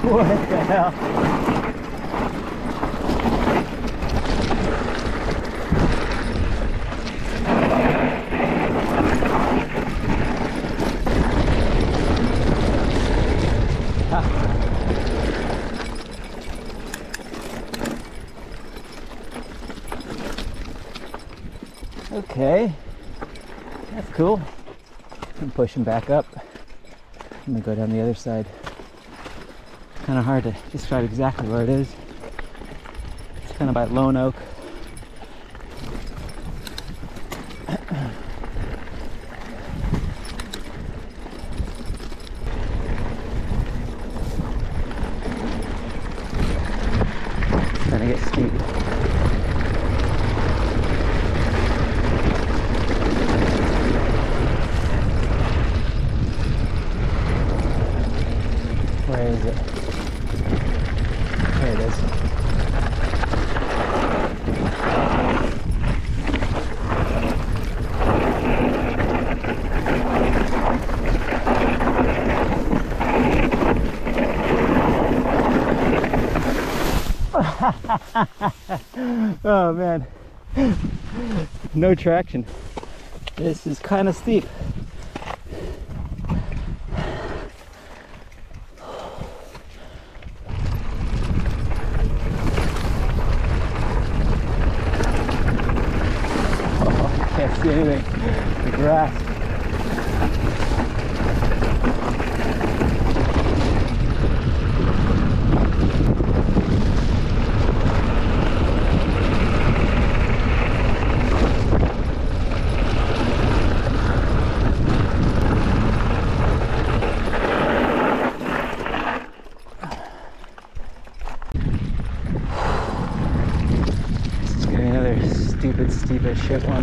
What the hell? Okay, that's cool. I'm pushing back up. I'm gonna go down the other side. Kind of hard to describe exactly where it is. It's kind of by Lone Oak. It's gonna get steep. Where is it? There it is. Oh man, no traction. This is kind of steep. Can't see anything. The grass. This is gonna be another stupid, steep as shit one.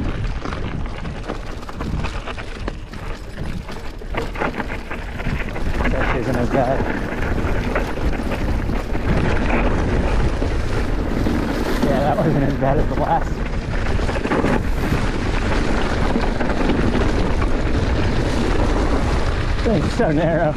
Isn't as bad. Yeah, that wasn't as bad as the last. Thing's so narrow.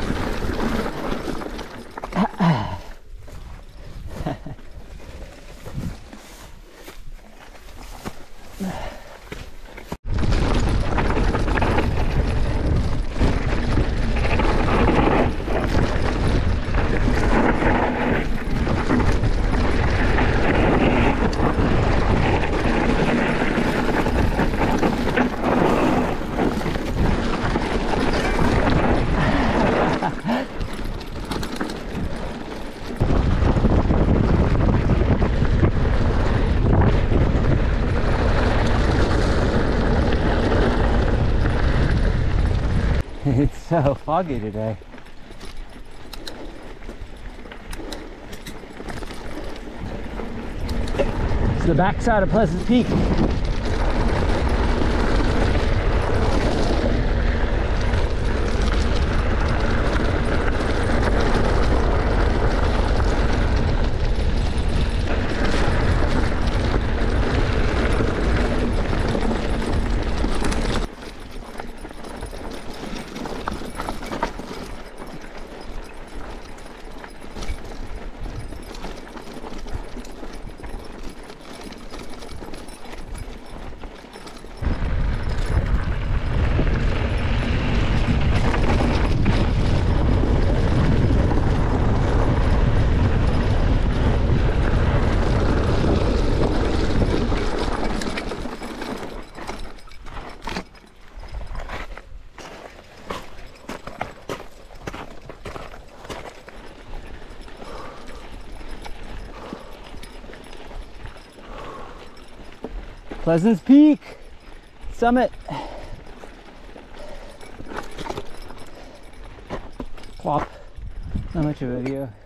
It's so foggy today. It's the backside of Pleasant Peak. Pleasant's Peak summit. Plop. Not much of a video.